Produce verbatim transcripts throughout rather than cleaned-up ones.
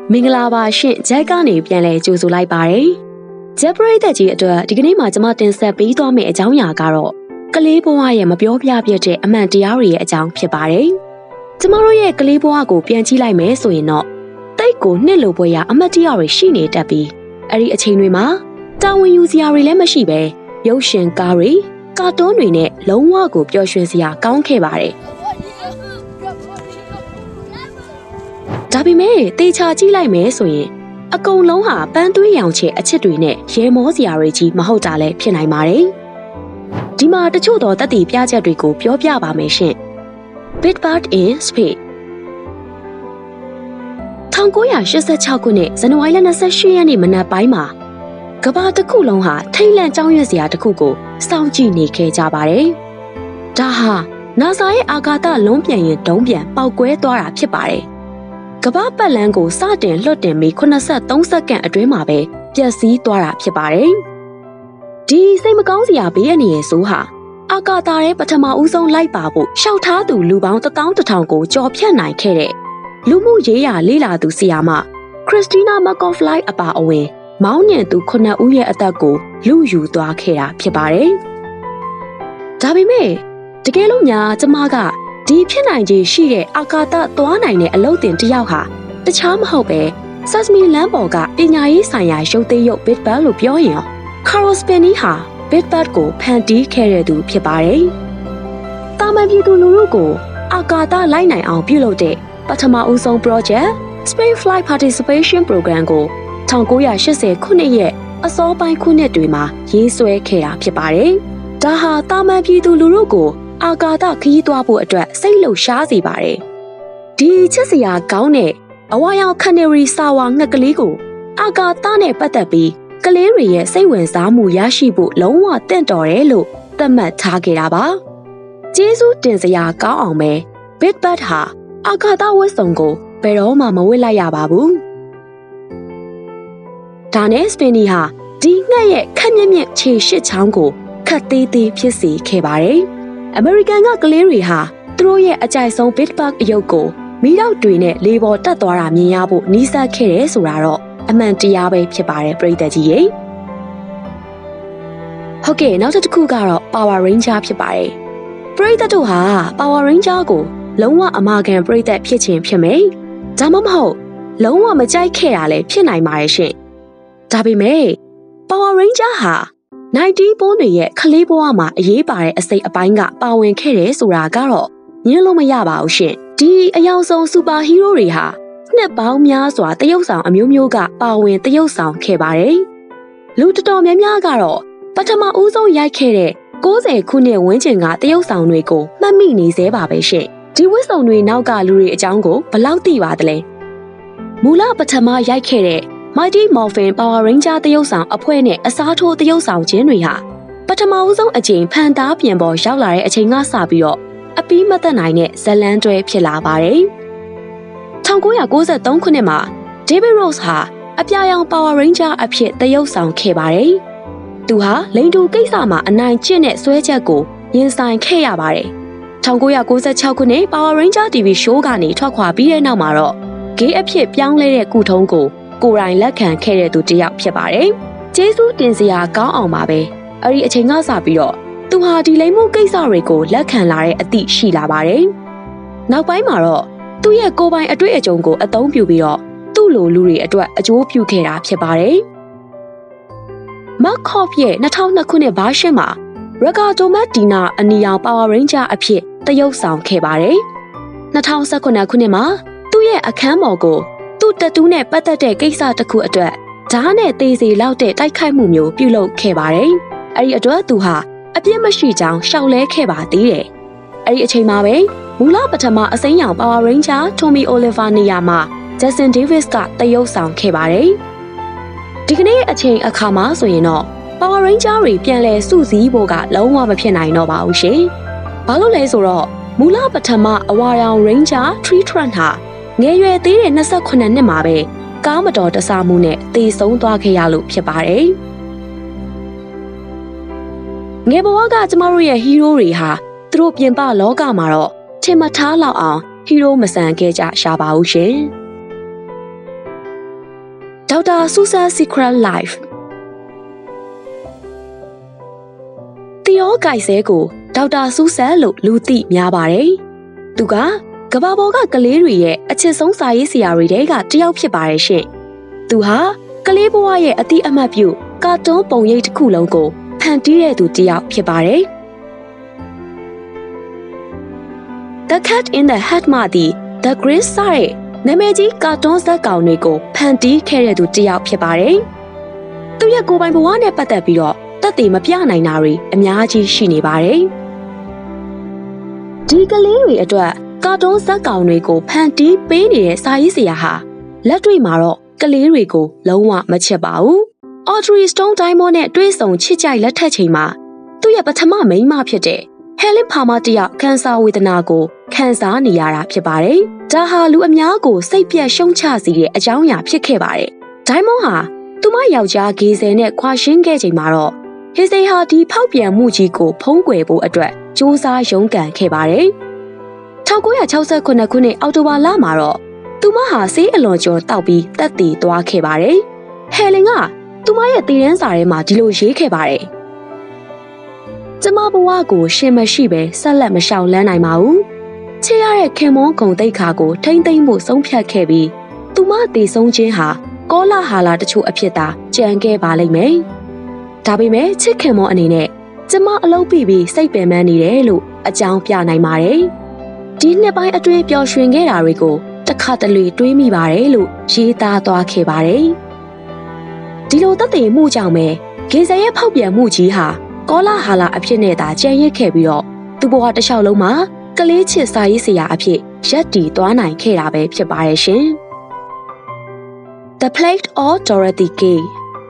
မင်္ဂလာပါရှင်ဂျက်ကနေပြန်လဲကြိုဆိုလိုက်ပါတယ်ဂျက်ပရိသတ်ကြီးအတွက်ဒီကနေ့မှာကျွန်မတင်ဆက်ပေးသွားမယ့်အကြောင်းအရာကတော့ကလေးဘဝရဲ့မပြောပြပြတဲ့အမှန်တရားတွေရဲ့အကြောင်းဖြစ်ပါတယ်ကျွန်မတို့ရဲ့ကလေးဘဝကိုပြန်ကြည့်လိုက်မယ်ဆိုရင်တော့တိတ်ကိုနှစ်လိုပွဲရအမှတ်တရတွေရှိနေတတ်ပြီးအဲ့ဒီအချိန်တွေမှာတာဝန်ယူစရာတွေလည်းမရှိပဲရုပ်ရှင်ကားတွေကာတွန်းတွေနဲ့လုံးဝကိုပျော်ရွှင်စရာကောင်းခဲ့ပါတယ်ဒါပေမဲ့တေချာကြည့်လိုက်မယ်ဆိုရင်အကုန်လုံးဟာပန်းသွေးရောင်ချဲအချစ်တွေနဲ့ရဲမောစရာတွေကြီးမဟုတ်တာလည်းဖြစ်နိုင်ပါတယ်ဒီမှာတချို့သောသက်သေပြချက်တွေကိုပြောပြပါမယ်ရှင် Big Bird in Space ၁၉၈၆ခုနှစ်ဇန်နဝါရီလ၂၈ရက်နေ့မနက်ပိုင်းမှာကမ္ဘာတစ်ခုလုံးဟာထိတ်လန့်ကြောက်ရွံ့စရာတစ်ခုကိုစောင့်ကြည့်နေခဲ့ကြပါတယ်ဒါဟာ NASA ရဲ့အာကာသလုံးပြန်ရင်ဒုံးပြန်ပေါက်ကွဲသွားတာဖြစ်ပါတယ်ကမ္ဘာပတ်လမ်းကိုစတင်လွှတ်တင်ပြီး၇၃စက္ကန့်အတွင်းမှာပဲပျက်စီးသွားတာဖြစ်ပါတယ်။ဒီစိတ်မကောင်းစရာဘေးအန္တရာယ်ဆိုးဟာအာကာသရဲ့ပထမဦးဆုံးလိုက်ပါဖို့ရှောက်ထားသူလူပေါင်းတစ်သောင်းတစ်ထောင်ကိုကြော်ဖြတ်နိုင်ခဲ့တဲ့လူမှုရေးရာလေ့လာသူဆရာမခရစ်စတီးနားမက်ကော့ဖလိုက်အပါအဝင်မောင်းနှင်သူခုနှစ်ဦးရဲ့အသက်ကိုလူယူသွားခဲ့တာဖြစ်ပါတယ်။ဒါပေမဲ့တကယ်လို့ညာကျမကဒီဖြစ်နိုင်ခြေရှိတဲ့အာကာသသွားနိုင်တဲ့အလုပ်တင်တစ်ယောက်ဟာတခြားမဟုတ်ပဲ Sesame လမ်းပေါ်ကပညာရေးဆိုင်ရာရုပ်သိမ်းရုပ် Big Bird လို့ပြောရင်ရော Carol Spinney ဟာ Big Bird ကိုဖန်တီးခဲ့တဲ့သူဖြစ်ပါတယ်။တာမန်ပြည်သူလူထုကိုအာကာသလိုက်နိုင်အောင်ပြုလုပ်တဲ့ပထမဦးဆုံး project Space Flight Participation Program ကို၁၉၈၀ခုနှစ်ရဲ့အစောပိုင်းခုနှစ်တွေမှာရေးဆွဲခဲ့တာဖြစ်ပါတယ်။ဒါဟာတာမန်ပြည်သူလူထုကိုအာကာသခရီးသွားဖို့အတွက်စိတ်လှုပ်ရှားစေပါတယ်။ဒီချစ်စရာကောင်းတဲ့အဝါရောင်ခနရီစာဝါငှက်ကလေးကိုအာကာသနဲ့ပတ်သက်ပြီးကလေးတွေရဲ့စိတ်ဝင်စားမှုရရှိဖို့လုံးဝတင့်တော်တယ်လို့သတ်မှတ်ထားခဲ့တာပါ။ကျေးဇူးတင်စရာကောင်းအောင်ပဲ Big Bird ဟာအာကာသဝတ်စုံကိုဘယ်တော့မှမဝတ်လိုက်ရပါဘူး။ဒါနဲ့ Spinney ဟာဒီငှက်ရဲ့ခက်မြက်မြက်ခြေရှစ်ချောင်းကိုခတ်သေးသေးဖြစ်စေခဲ့ပါတယ်။ အမေရိကန်ကကလေးတွေဟာသူတို့ရဲ့အကြိုက်ဆုံး Big Bird အယုတ်ကိုမီးတောက်တွေနဲ့လေပေါ်တက်သွားတာမြင်ရဖို့နှီးစပ်ခဲ့တယ်ဆိုတာတော့အမှန်တရားပဲဖြစ်ပါတယ်ပရိသတ်ကြီးရေဟုတ်ကဲ့နောက်တစ်ခုကတော့ Power Ranger ဖြစ်ပါတယ်ပရိသတ်တို့ဟာ Power Ranger ကိုလုံးဝအမာခံပရိသတ်ဖြစ်ခြင်းဖြစ်မယ်ဒါမှမဟုတ်လုံးဝမကြိုက်ခဲ့တာလည်းဖြစ်နိုင်ပါတယ်ရှင်ဒါပေမဲ့ Power Ranger ဟာနိုင်တီးပိုးတွေရဲ့ခလေးဘဝမှာအရေးပါတဲ့အစိတ်အပိုင်းကပါဝင်ခဲ့တယ်ဆိုတာကတော့ညှင်းလို့မရပါဘူးရှင်ဒီအယောင်ဆုံးစူပါဟီးရိုးတွေဟာနှစ်ပေါင်းများစွာတရုပ်ဆောင်အမျိုးမျိုးကပါဝင်တရုပ်ဆောင်ခဲ့ပါတယ်လူတော်တော်များများကတော့ပထမဦးဆုံးရိုက်ခဲ့တဲ့၉၀ခုနှစ်ဝန်းကျင်ကတရုပ်ဆောင်တွေကိုမှတ်မိနေသေးပါပဲရှင်ဒီဝတ်စုံတွေနောက်ကလူတွေအကြောင်းကိုဘယ်လောက်သိပါသလဲမူလပထမရိုက်ခဲ့တဲ့Mighty Morphin Power Ranger တရုပ်ဆောင်အဖွဲ့နဲ့အစားထိုးတရုပ်ဆောင်ခြင်းတွေဟာပထမဦးဆုံးအကြိမ်ဖန်သားပြင်ပေါ်ရောက်လာတဲ့အချိန်ကစပြီးတော့အပီးမသက်နိုင်တဲ့ဇလန်းတွဲဖြစ်လာပါတယ်။၁၉၉၃ခုနှစ်မှာ David Rose ဟာအပြာရောင် Power Ranger အဖြစ်တရုပ်ဆောင်ခဲ့ပါတယ်။သူဟာလိန်တူကိစ္စမှာအနိုင်ကျင့်တဲ့ဆွဲချက်ကိုရင်ဆိုင်ခဲ့ရပါတယ်။၁၉၉၆ခုနှစ် Power Ranger တီ ဗီ show ကနေထွက်ခွာပြီးတဲ့နောက်မှာတော့ဂေးအဖြစ်ပြောင်းလဲတဲ့ကုထုံးကိုကိုယ်တိုင်လက်ခံခဲ့တဲ့သူတစ်ယောက်ဖြစ်ပါတယ်။ကျေးဇူးတင်စရာကောင်းအောင်ပါပဲ။အဲ့ဒီအချိန်ကစပြီးတော့သူဟာဒီလိမ်မှုကိစ္စတွေကိုလက်ခံလာတဲ့အသည့်ရှိလာပါတယ်။နောက်ပိုင်းမှာတော့သူ့ရဲ့ကိုယ်ပိုင်အတွေ့အကြုံကိုအသုံးပြုပြီးတော့သူ့လိုလူတွေအတွက်အကျိုးပြုခဲ့တာဖြစ်ပါတယ်။ Mark Hoff ရဲ့၂၀၀၂ခုနှစ်ဘားရှင်းမှာ Regatomedina အနီရောင် Power Ranger အဖြစ်တရုပ်ဆောင်ခဲ့ပါတယ်။၂၀၁၇ခုနှစ်မှာသူ့ရဲ့အခန်းပေါ်ကိုသူ့တတူးနဲ့ပတ်သက်တဲ့ကိစ္စတစ်ခုအတွက်ဓာတ်နဲ့သေးစီလောက်တဲ့တိုက်ခိုက်မှုမျိုးပြုလုပ်ခဲ့ပါတယ်။အဲ့ဒီအတွက်သူဟာအပြစ်မရှိကြောင်းရှောက်လဲခဲ့ပါသေးတယ်။အဲ့ဒီအချိန်မှာပဲမူလပထမအစိမ်းရောင် Power Ranger Tommy Oliver နေရာမှာ Justin Davis ကတရုပ်ဆောင်ခဲ့ပါတယ်။ဒီကနေ့အချိန်အခါမှာဆိုရင်တော့ Power Ranger တွေပြန်လည်စုစည်းဖို့ကလုံးဝမဖြစ်နိုင်တော့ပါဘူးရှင်။ဘာလို့လဲဆိုတော့မူလပထမအဝါရောင် Ranger Tree Trunk ဟာငယ်ရွယ်သေးတဲ့၂၈နှစ်မှာပဲကားမတော်တဆမှုနဲ့သေဆုံးသွားခဲ့ရလို့ဖြစ်ပါတယ်။ငယ်ဘဝကကျမတို့ရဲ့ဟီးရိုးတွေဟာသူတို့ပြင်ပလောကမှာတော့ထင်မထားလောက်အောင်ဟီးရိုးမဆန်ခဲ့ကြရှာပါဘူးရှင်။ Doctor Susan Secret Life တီယောဂိုက်ဆဲကိုဒေါက်တာဆူဆန်လို့လူသိများပါတယ်။သူကကဘာပေါ်ကကလေးတွေရဲ့အချစ်ဆုံးစာရေးဆရာတွေထဲကတယောက်ဖြစ်ပါတယ်ရှင်။သူဟာကလေးဘဝရဲ့အတိအမှတ်ပြုကာတွန်းပုံရိပ်တစ်ခုလုံးကိုဖန်တီးတဲ့သူတယောက်ဖြစ်ပါတယ်။ The Cat in the Hat မှာဒီ The Grace စတဲ့နာမည်ကြီးကာတွန်းဇာတ်ကောင်တွေကိုဖန်တီးခဲ့တဲ့သူတယောက်ဖြစ်ပါတယ်။သူရဲ့ကိုယ်ပိုင်ဘဝနဲ့ပတ်သက်ပြီးတော့သက်သေမပြနိုင်တာတွေအများကြီးရှိနေပါတယ်။ဒီကလေးတွေအတွက်ကာတွန်းဇာတ်ကောင်တွေကိုဖန်တီးပေးနေတဲ့စာရေးဆရာဟာလက်တွေ့မှာတော့ကလေးတွေကိုလုံးဝမချစ်ပါဘူး။ Audrey Stone Diamond နဲ့တွေ့ဆုံချစ်ကြိုက်လက်ထပ်ချိန်မှာသူ့ရဲ့ပထမမိန်းမဖြစ်တဲ့ Helen Palmer တယောက်ကန်ဆာဝေဒနာကိုခံစားနေရတာဖြစ်ပါတယ်။ဒါဟာလူအများကိုစိတ်ပြတ်ရှုံချစေတဲ့အကြောင်းအရာဖြစ်ခဲ့ပါတယ်။ Diamond ဟာသူမယောက်ျားဂေဇယ်နဲ့ခွာရှင်းခဲ့ချိန်မှာတော့ဟေဇေဟာဒီဖောက်ပြန်မှုကြီးကိုဖုံးကွယ်ဖို့အတွက်စူးစမ်းရုန်းကန်ခဲ့ပါတယ်။၁၉၆၉ခုနှစ်အောက်တိုဘာလမှာတော့သူမဟာဆေးအလွန်ကျော်တောက်ပြီးတက်တည်သွားခဲ့ပါတယ်။ဟယ်လင်ကသူမရဲ့တည်ရန်စာထဲမှာဒီလိုရေးခဲ့ပါတယ်။ကျမဘဝကိုရှင်မရှိပဲဆက်လက်မလျှောက်လန်းနိုင်ပါဘူး။ချစ်ရတဲ့ခင်မွန်းဂုံတိတ်ခါကိုထိမ့်သိမ့်မှုဆုံးဖြတ်ခဲ့ပြီးသူမတည်ဆုံးခြင်းဟာကောလာဟာလာတချို့အဖြစ်သာကြံခဲ့ပါလိမ့်မယ်။ဒါပေမဲ့ချစ်ခင်မွန်းအနေနဲ့ကျမအလုပ်ပြီးပြီးစိတ်ပင်ပန်းနေတယ်လို့အကြောင်းပြနိုင်ပါတယ်။ဒီနှစ်ပိုင်းအတွင်းပျော်ရွှင်ခဲ့တာတွေကိုတခါတလေတွေးမိပါတယ်လို့ရေးသားသွားခဲ့ပါတယ်။ဒီလိုသက်သေမှုကြောင့်ပဲဂေဇယ်ရဲ့ဖောက်ပြန်မှုကြီးဟာကောလာဟာလာအဖြစ်နဲ့သာကြံ့ရစ်ခဲ့ပြီးတော့သူ့ဘဝတစ်လျှောက်လုံးမှာကလေးချစ်စာရေးဆရာအဖြစ်ရပ်တည်သွားနိုင်ခဲ့တာပဲဖြစ်ပါတယ်ရှင်။ The Plague of Dorothy Gay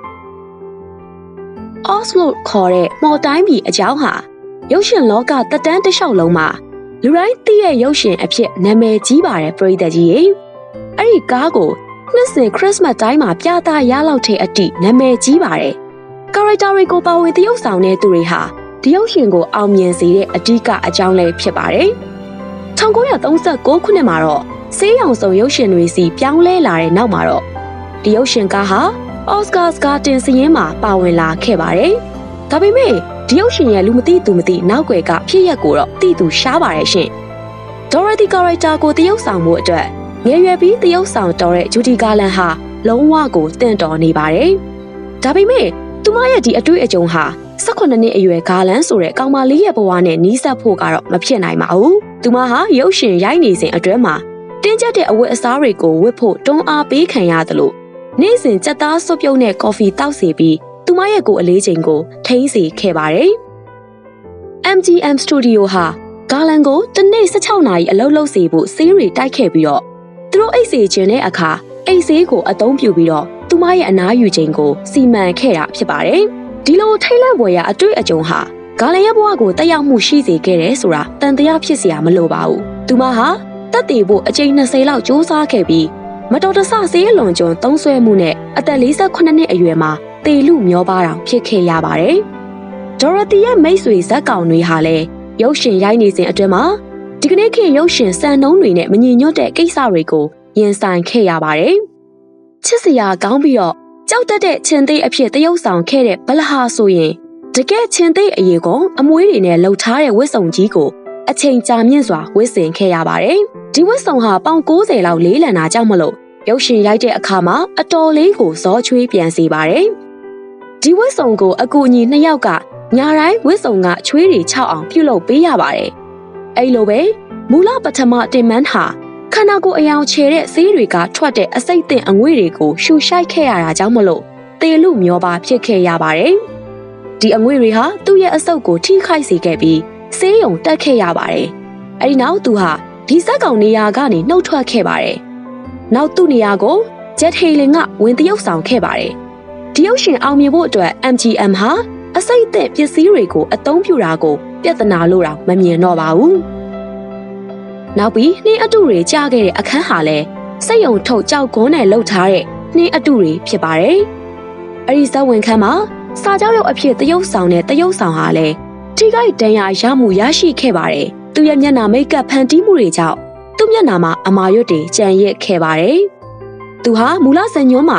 Oslo ခေါ်တဲ့မော်တိုင်းပြည်အကြောင်းဟာရုပ်ရှင်လောကတက်တန်းတစ်လျှောက်လုံးမှာလူတိုင်းသိတဲ့ရုပ်ရှင်အဖြစ်နာမည်ကြီးပါတယ်ပရိသတ်ကြီးရေ။အဲ့ဒီကားကိုနှစ်စဉ်ခရစ်မတ်တိုင်းမှာပြသရလောက်တဲ့အထိနာမည်ကြီးပါတယ်။ကာရက်တာတွေကိုပါဝင်သရုပ်ဆောင်တဲ့သူတွေဟာဒီရုပ်ရှင်ကိုအောင်မြင်စေတဲ့အဓိကအကြောင်းလည်းဖြစ်ပါတယ်။၁၉၃၉ခုနှစ်မှာတော့ဆေးရောင်စုံရုပ်ရှင်တွေစီပြောင်းလဲလာတဲ့နောက်မှာတော့ဒီရုပ်ရှင်ကားဟာအော်စကာစကာတင်စရင်မှာပါဝင်လာခဲ့ပါတယ်။ဒါပေမဲ့ဒီရုပ်ရှင်ရဲ့လူမသိသူမသိနောက်ွယ်ကဖြစ်ရက်ကိုတော့သိသူရှားပါတယ်ရှင်။ Dorothy character ကိုသရုပ်ဆောင်မှုအတွက်ငယ်ရွယ်ပြီးသရုပ်ဆောင်တော်တဲ့ Judy Garland ဟာလုံးဝကိုတင့်တော်နေပါတယ်။ဒါပေမဲ့သူမရဲ့ဒီအတွေ့အကြုံဟာ၁၈နှစ်အရွယ်ဂါလန်ဆိုတဲ့ကောင်မလေးရဲ့ဘဝနဲ့နီးစပ်ဖို့ကတော့မဖြစ်နိုင်ပါဘူး။သူမဟာရုပ်ရှင်ရိုက်နေစဉ်အတွင်းမှာတင်းကျပ်တဲ့အဝတ်အစားတွေကိုဝတ်ဖို့တွန်းအားပေးခံရသလိုနေ့စဉ်ကြက်သားစွပ်ပြုတ်နဲ့ကော်ဖီတောက်စီပြီးသူမရဲ့ကိုယ်အလေးချိန်ကိုထိန်းစေခဲ့ပါတယ်။ M G M Studio ဟာဂါလန်ကိုတစ်နေ့၁၆နာရီအလုပ်လုပ်စေဖို့ဆေးတွေတိုက်ခဲ့ပြီးတော့သူတို့အိတ်စေခြင်းတဲ့အခါအိတ်ဆေးကိုအသုံးပြုပြီးတော့သူမရဲ့အနားယူခြင်းကိုစီမံခဲ့တာဖြစ်ပါတယ်။ဒီလိုထိတ်လန့်ဖွယ်ရာအတွေ့အကြုံဟာဂါလန်ရဲ့ဘဝကိုတက်ရောက်မှုရှိစေခဲ့တယ်ဆိုတာတန်တရားဖြစ်စရာမလိုပါဘူး။သူမဟာတက်တည်ဖို့အကြိမ်၂၀လောက်စူးစမ်းခဲ့ပြီးမတော်တဆဆေးအလွန်ကျွံသုံးဆွဲမှုနဲ့အသက်၄၈နှစ်အရွယ်မှာတေလူမျောပါတောင်ဖြစ်ခဲ့ရပါတယ်။ Dorothy ရဲ့မိတ်ဆွေဇက်ကောင်တွေဟာလည်းရုပ်ရှင်ရိုက်နေစဉ်အတွင်းမှာဒီကနေ့ခေတ်ရုပ်ရှင်စံနှုန်းတွေနဲ့မညီညွတ်တဲ့ကိစ္စတွေကိုရင်ဆိုင်ခဲ့ရပါတယ်။ချစ်စရာကောင်းပြီးတော့ကြောက်တတ်တဲ့ချင်းသေးအဖြစ်သရုပ်ဆောင်ခဲ့တဲ့ဘလဟာဆိုရင်တကယ်ချင်းသေးအရေးကအမွှေးတွေနဲ့လှုပ်ထားတဲ့ဝတ်စုံကြီးကိုအချိန်ကြာမြင့်စွာဝတ်ဆင်ခဲ့ရပါတယ်။ဒီဝတ်စုံဟာပေါင်၉၀လောက်လေးလံတာကြောင့်မလို့ရုပ်ရှင်ရိုက်တဲ့အခါမှာအတော်လေးကိုဇောချွေးပြန်စေပါတယ်။ဒီဝတ်စုံကိုအကူအညီနှစ်ယောက်ကညာတိုင်းဝတ်စုံကချွေးတွေချောက်အောင်ပြုလုပ်ပေးရပါတယ်။အဲ့လိုပဲမူလပထမတင်မန်းဟာခန္ဓာကိုယ်အယောင်ချေတဲ့ဆေးတွေကထွက်တဲ့အစိတ်သင့်အငွေ့တွေကိုရှူရှိုက်ခဲ့ရတာကြောင့်မလို့တေလူမျောပါဖြစ်ခဲ့ရပါတယ်။ဒီအငွေ့တွေဟာသူ့ရဲ့အဆုပ်ကိုထိခိုက်စေခဲ့ပြီးဆေးရုံတက်ခဲ့ရပါတယ်။အဲဒီနောက်သူဟာဒီဇက်ကောင်နေရာကနေနှုတ်ထွက်ခဲ့ပါတယ်။နောက်သူ့နေရာကိုဂျက်ဟေလင်ကဝင်တရုပ်ဆောင်ခဲ့ပါတယ်။ဒီရုပ်ရှင်အောင်မြင်ဖို့အတွက် M G M ဟာအစိတ်အသင့်ပစ္စည်းတွေကိုအသုံးပြုတာကိုပြဿနာလို့တော့မမြင်တော့ပါဘူး။နောက်ပြီးနှင်းအတုတွေကြားခဲ့တဲ့အခန်းဟာလည်းစိတ်ယုံထုတ်ကြောက်ကွန်းနဲ့လှုပ်ထားတဲ့နှင်းအတုတွေဖြစ်ပါတယ်။အဲဒီဇက်ဝင်ခန်းမှာစာကြောက်ရုပ်အဖြစ်တရုပ်ဆောင်တဲ့တရုပ်ဆောင်ဟာလည်းထိခိုက်ဒဏ်ရာရမှုရရှိခဲ့ပါတယ်။သူရဲ့မျက်နှာမိတ်ကပ်ဖန်တီးမှုတွေကြောင့်သူ့မျက်နှာမှာအမာရွတ်တွေကျန်ရစ်ခဲ့ပါတယ်။သူဟာမူလဇညွန်းမှာ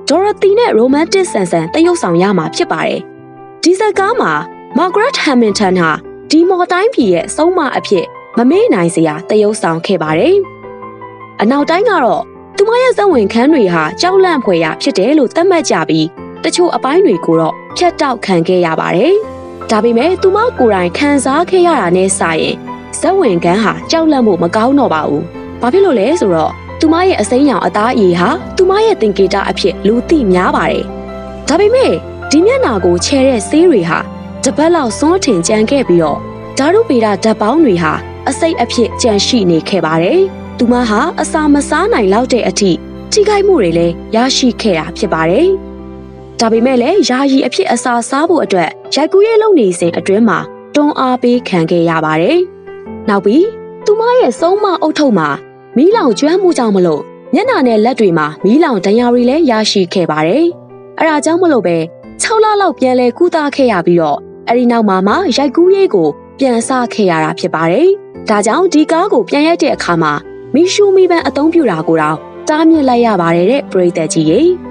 Dorothy နဲ့ romantic ဆန်ဆန်တရုပ်ဆောင်ရမှာဖြစ်ပါတယ်။ဒီဇက်ကားမှာ Margaret Hamilton ဟာဒီမော်တိုင်းပြည်ရဲ့ဆုံးမအဖြစ်မမေ့နိုင်စရာတရုပ်ဆောင်ခဲ့ပါတယ်။အနောက်တိုင်းကတော့သူမရဲ့ဇဝင်ခန်းတွေဟာကြောက်လန့်ဖွယ်ရာဖြစ်တယ်လို့သတ်မှတ်ကြပြီးတချို့အပိုင်းတွေကိုတော့ဖြတ်တောက်ခံခဲ့ရပါတယ်။ဒါပေမဲ့သူမကိုယ်တိုင်ခံစားခဲ့ရတာနဲ့စာရင်ဇဝင်ခန်းဟာကြောက်လန့်မှုမကောင်းတော့ပါဘူး။ဘာဖြစ်လို့လဲဆိုတော့သူမရဲ့အစိမ်းရောင်အသားအရည်ဟာသူမရဲ့သင်္ကေတအဖြစ်လူသိများပါတယ်။ဒါပေမဲ့ဒီမျက်နှာကိုချဲတဲ့ဆေးတွေဟာတပတ်လောက်စွန့်ထင်ကြံခဲ့ပြီးတော့ဓာတုဗေဒဓာတ်ပေါင်းတွေဟာအစိတ်အဖြစ်ကြန့်ရှိနေခဲ့ပါတယ်။သူမဟာအစာမစားနိုင်လောက်တဲ့အထိထိခိုက်မှုတွေလည်းရရှိခဲ့တာဖြစ်ပါတယ်။ဒါပေမဲ့လည်းယာယီအဖြစ်အစာစားဖို့အတွက်ရိုက်ကူးရေးလုပ်နေစဉ်အတွင်းမှာတွန်းအားပေးခံခဲ့ရပါတယ်။နောက်ပြီးသူမရဲ့ဆုံးမအုပ်ထုပ်မှာမီးလောင်ကျွမ်းမှုကြောင့်မလို့မျက်နှာနဲ့လက်တွေမှာမီးလောင်ဒဏ်ရာတွေလည်းရရှိခဲ့ပါတယ်။အဲဒါကြောင့်မလို့ပဲ၆လလောက်ပြန်လဲကုသခဲ့ရပြီးတော့အဲဒီနောက်မှာမှရိုက်ကူးရေးကိုပြန်ဆခဲ့ရတာဖြစ်ပါတယ်။ဒါကြောင့်ဒီကားကိုပြန်ရိုက်တဲ့အခါမှာမီရှူမီပန်အသုံးပြုတာကိုတော့တားမြစ်လိုက်ရပါတယ်တဲ့ပရိသတ်ကြီးရေ။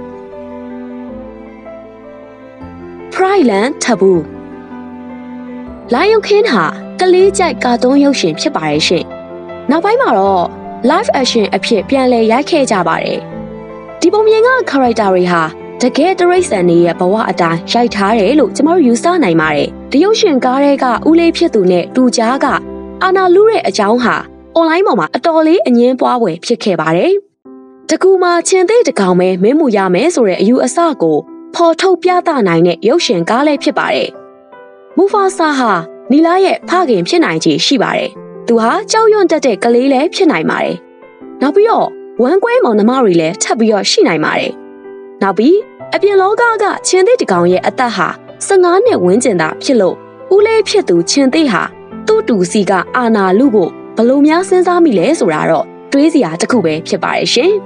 Pride Taboo လာယုံခင်းဟာကလေးကြိုက်ကာတွန်းရုပ်ရှင်ဖြစ်ပါရဲ့ရှင်။နောက်ပိုင်းမှာတော့ live action အဖြစ်ပြန်လည်ရိုက်ခဲ့ကြပါတယ်။ဒီပုံမြင်က character တွေဟာတကယ်တရိတ်ဆန်နေရဲ့ဘဝအတိုင်းရိုက်ထားတယ်လို့ကျမတို့ယူဆနိုင်ပါတယ်။ဒီရုပ်ရှင်ကားတွေကဦးလေးဖြစ်သူနဲ့တူကြားကအာနာလူရဲ့အကြောင်းဟာ online ပေါ်မှာအတော်လေးအငင်းပွားပွဲဖြစ်ခဲ့ပါတယ်။တကူမှာချင်းသေးတကောင်ပဲမင်းမူရမယ်ဆိုတဲ့အယူအဆကိုဖော်ထုတ်ပြသနိုင်တဲ့ရုပ်ရှင်ကားလေးဖြစ်ပါတယ်။မူဖာဆာဟာနီလာရဲ့ဖခင်ဖြစ်နိုင်ခြေရှိပါတယ်။သူဟာကြောက်ရွံ့တတ်တဲ့ကလေးလည်းဖြစ်နိုင်ပါတယ်။နောက်ပြီးတော့ဝမ်းကွဲမောင်နှမတွေလည်းထပ်ပြီးတော့ရှိနိုင်ပါတယ်။နောက်ပြီးအပြင်လောကကချင်းသေးတကောင်ရဲ့အသက်ဟာဆယ့်ငါးနှစ်ဝန်းကျင်သာဖြစ်လို့ဦးလေးဖြစ်သူချင်းသေးဟာသူ့တူစီကအာနာလူကိုဘလို့များစဉ်းစားမိလဲဆိုတာတော့တွေးစရာတစ်ခုပဲဖြစ်ပါရဲ့ရှင်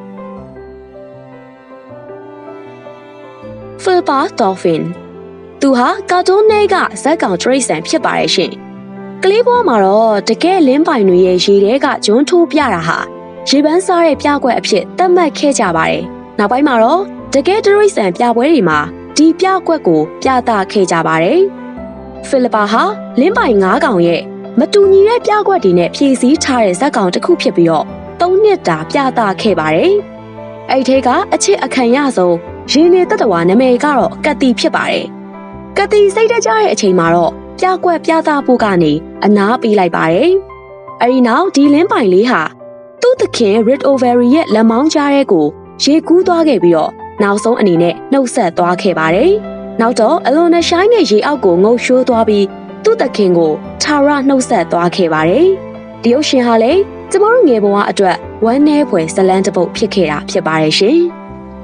။ Philippa Dolphin သူဟာကာတွန်းနယ်ကဇက်ကောင်တရိတ်ဆန်ဖြစ်ပါရဲ့ရှင်။ကလေးဘဝမှာတော့တကယ်လင်းပိုင်တွေရဲ့ရေထဲကဂျွန်းထိုးပြတာဟာရေပန်းစားတဲ့ပြကွက်အဖြစ်သတ်မှတ်ခဲ့ကြပါတယ်။နောက်ပိုင်းမှာတော့တကယ်တရိတ်ဆန်ပြပွဲတွေမှာဒီပြကွက်ကိုပြသခဲ့ကြပါတယ်။ Philippa ဟာလင်းပိုင်ငါးကောင်ရဲ့မတူညီတဲ့ပြကွက်တွေနဲ့ဖြည့်ဆည်းထားတဲ့ဇက်ကောင်တစ်ခုဖြစ်ပြီးတော့သုံးနှစ်တာပြသခဲ့ပါတယ်။အဲ့ဒီကအချစ်အခံရဆုံးရင်းနေတတဝါနာမည်ကတော့ကတိဖြစ်ပါတယ်။ကတိစိတ်တကြတဲ့အချိန်မှာတော့ပြကွက်ပြသဖို့ကနေအနားပေးလိုက်ပါတယ်။အဲဒီနောက်ဒီလင်းပိုင်လေးဟာသူ့သခင် Red Overy ရဲ့လက်မောင်းကြားတဲ့ကိုရေကူးသွားခဲ့ပြီးတော့နောက်ဆုံးအနေနဲ့နှုတ်ဆက်သွားခဲ့ပါတယ်။နောက်တော့အလွန်နဲ့ရှိုင်းတဲ့ရေအောက်ကိုငုပ်ရှိုးသွားပြီးသူ့သခင်ကိုထာရနှုတ်ဆက်သွားခဲ့ပါတယ်။ဒီရုပ်ရှင်ဟာလေကျမတို့ငယ်ဘဝအတွက်ဝမ်းနည်းဖွယ်ဇလန်းတစ်ပုဒ်ဖြစ်ခဲ့တာဖြစ်ပါတယ်ရှင်။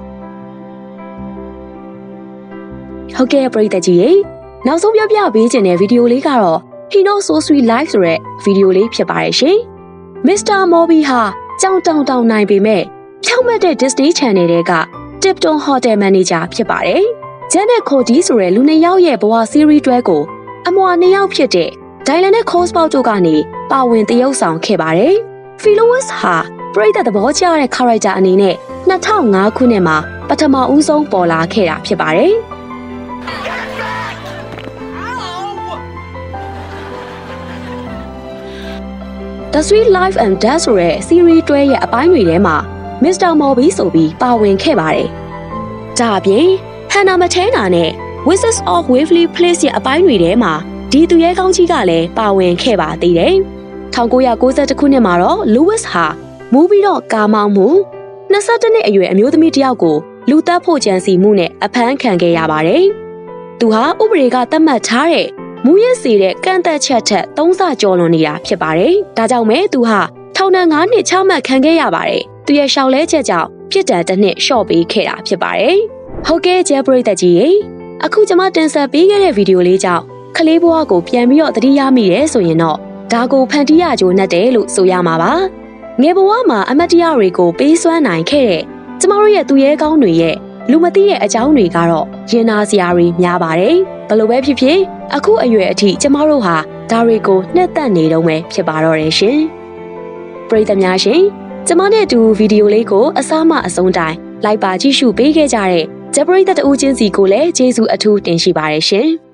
ဟုတ်ကဲ့ပရိသတ်ကြီးရေနောက်ဆုံးပြပြပေးခြင်းတဲ့ဗီဒီယိုလေးကတော့ Hino So Sweet Life ဆိုတဲ့ဗီဒီယိုလေးဖြစ်ပါတယ်ရှင်။ Mister Moby ဟာကြောင်တောင်တောင်နိုင်ပေမဲ့ဖြောင့်မတ်တဲ့ Disney Channel တွေက Tipton Hotel Manager ဖြစ်ပါတယ်။ Janet Cody ဆိုတဲ့လူနှစ်ယောက်ရဲ့ဘဝ series တွဲကိုအမွာနှစ်ယောက်ဖြစ်တဲ့ Dylan နဲ့ Cosmo တို့ကနေပါဝင်သရုပ်ဆောင်ခဲ့ပါတယ်။ Philowes ဟာပရိသတ်သဘောကျတဲ့ character အနေနဲ့နှစ်ထောင်ငါခုနှစ်မှာပထမဦးဆုံးပေါ်လာခဲ့တာဖြစ်ပါတယ်။ The Sweet Life and Death ဆိုတဲ့ series တွဲရဲ့အပိုင်းတွေထဲမှာ Mister Moby ဆိုပြီးပါဝင်ခဲ့ပါတယ်။ဒါအပြင် Hannah Montana နဲ့ Wizards of Waverly Place ရဲ့အပိုင်းတွေထဲမှာဒီသူရဲကောင်းကြီးကလည်းပါဝင်ခဲ့ပါသေးတယ်။၁၉၉၁ခုနှစ်မှာတော့ Lewis ဟာမူပြီးတော့ကာမောင်းမှု၂၁နှစ်အရွယ်အမျိုးသမီးတစ်ယောက်ကိုလူသတ်ဖို့ကြံစီမှုနဲ့အဖမ်းခံခဲ့ရပါတယ်။သူဟာဥပဒေကသတ်မှတ်ထားတဲ့မူရစ်စေတဲ့ကန့်သက်ချက်ထက်သုံးဆကျော်လွန်နေတာဖြစ်ပါတယ်။ဒါကြောင့်မဲသူဟာထောင်ဒဏ်၅နှစ်ချမှတ်ခံခဲ့ရပါတယ်။သူရဲ့ရှောက်လဲချက်ကြောင့်ပြစ်ဒဏ်တစ်နှစ်လျှော့ပေးခဲ့တာဖြစ်ပါတယ်။ဟုတ်ကဲ့ကျဲပရိသတ်ကြီးရေအခုကျွန်မတင်ဆက်ပေးခဲ့တဲ့ဗီဒီယိုလေးကြောင့်ကလေးဘဝကိုပြန်ပြီးတော့သတိရမိရဲဆိုရင်တော့ဒါကိုဖန်တီးရကြိုးနဲ့တယ်လို့ဆိုရမှာပါ။ငယ်ဘဝမှာအမတ်တရားတွေကိုပေးစွမ်းနိုင်ခဲ့တဲ့ကျမတို့ရဲ့သူရဲကောင်းတွေရဲ့လူမသိတဲ့အကြောင်းတွေကတော့ရင်နာစရာတွေများပါတယ်။ဘလို့ပဲဖြစ်ဖြစ်အခုအရွယ်အထိကျမတို့ဟာဒါတွေကိုနှစ်သက်နေတော့မယ်ဖြစ်ပါတော့တယ်ရှင်။ပရိသတ်များရှင်ကျမနဲ့အတူဗီဒီယိုလေးကိုအစမှအဆုံးတိုင်လိုက်ပါကြည့်ရှုပေးခဲ့ကြတဲ့ဂျပရိသတ်တူးချင်းစီကိုလည်းကျေးဇူးအထူးတင်ရှိပါတယ်ရှင်။